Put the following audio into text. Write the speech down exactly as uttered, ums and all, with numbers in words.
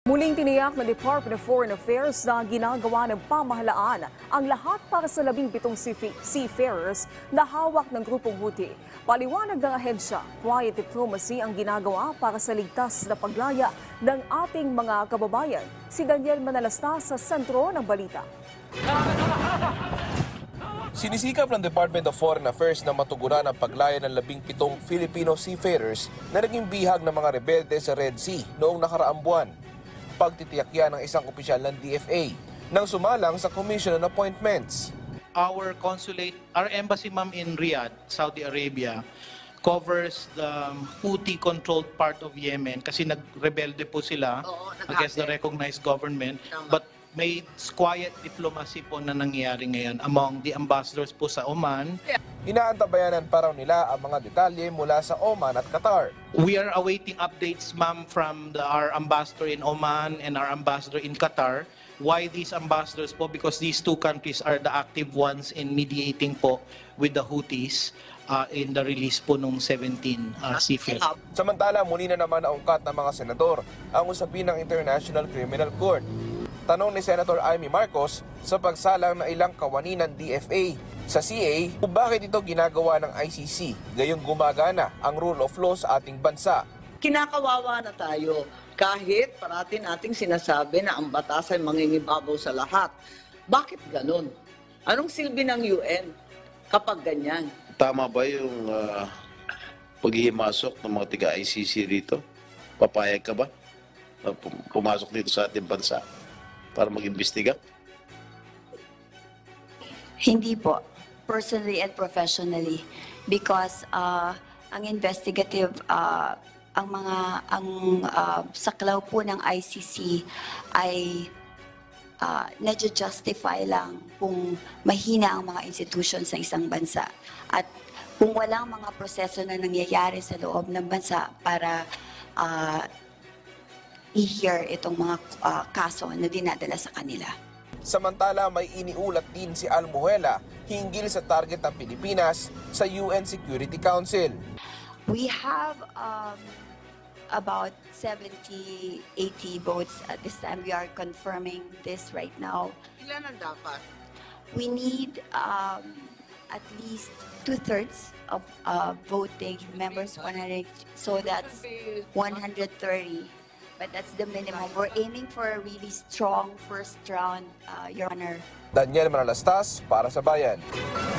Muling tiniyak ng Department of Foreign Affairs na ginagawa ng pamahalaan ang lahat para sa labing pitong seafarers na hawak ng grupong Houthi. Paliwanag ng ahensya, quiet diplomacy ang ginagawa para sa ligtas na paglaya ng ating mga kababayan. Si Daniel Manalastas sa sentro ng balita. Sinisikap ng Department of Foreign Affairs na matugunan ang paglaya ng labing pitong Filipino seafarers na naging bihag ng mga rebelde sa Red Sea noong nakaraang buwan. Pagtitiyak yan ng isang opisyal ng D F A nang sumalang sa Commission on Appointments. Our consulate, our embassy ma'am in Riyadh, Saudi Arabia, covers the Houthi-controlled part of Yemen kasi nagrebelde po sila Oo, against the recognized government. Tama. But may quiet diplomacy po na nangyayari ngayon among the ambassadors po sa Oman. Inaantabayanan pa raw nila ang mga detalye mula sa Oman at Qatar. We are awaiting updates, ma'am, from the, our ambassador in Oman and our ambassador in Qatar. Why these ambassadors po? Because these two countries are the active ones in mediating po with the Houthis uh, in the release po nung seventeen uh, seafarers. Samantala, muli na naman naungkat ng mga senador ang usapin ng International Criminal Court. Tanong ni Senator Amy Marcos sa pagsalang ng ilang kawani ng D F A sa C A kung bakit ito ginagawa ng I C C, gayong gumagana ang rule of law sa ating bansa. Kinakawawa na tayo kahit parati nating sinasabi na ang batas ay mangingibabaw sa lahat. Bakit ganun? Anong silbi ng U N kapag ganyan? Tama ba yung uh, paghihimasok ng mga tiga-I C C dito? Papayag ka ba na pumasok dito sa ating bansa para mag-imbestiga? Hindi po. Personally and professionally. Because uh, ang investigative, uh, ang mga, ang uh, saklaw po ng I C C ay uh, nadyo-justify lang kung mahina ang mga institutions ng isang bansa. At kung walang mga proseso na nangyayari sa loob ng bansa para uh, i-hear itong mga uh, kaso na dinadala sa kanila. Samantala, may iniulat din si Almuela hinggil sa target ng Pilipinas sa U N Security Council. We have um, about seventy, eighty votes at this time. We are confirming this right now. Ilan ang dapat? We need um, at least two-thirds of uh, voting members, one hundred, so that's one hundred thirty. But that's the minimum. We're aiming for a really strong first round, uh, Your Honor. Daniel Manalastas para sa Bayan.